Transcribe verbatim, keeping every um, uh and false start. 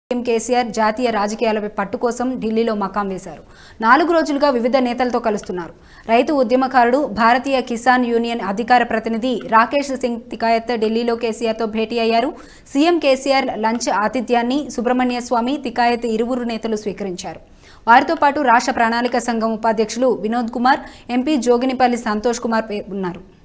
CM KCR జాతీయ రాజకీయాలపై పట్టు కోసం ఢిల్లీలో మకాం వేశారు. నాలుగు రోజులుగా వివిధ నేతలతో కలుస్తున్నారు. రైతు ఉద్యమకారుడు, భారతీయ కిసాన్ యూనియన్ అధికార ప్రతినిధి రాకేష్ సింగ్ తికాయత్ ఢిల్లీలో కేసీఆర్తో భేటీ అయ్యారు. సీఎం కేసీఆర్ లంచ్ ఆతిథ్యాన్ని సుబ్రహ్మణ్య స్వామి, తికాయత్ ఇరువురు నేతలు స్వీకరించారు. వారితో పాటు రాష్ట్ర ప్రణాళిక సంఘం ఉపాధ్యక్షులు వినోద్ కుమార్, ఎంపీ జోగినిపల్లి సంతోష్ కుమార్ ఉన్నారు.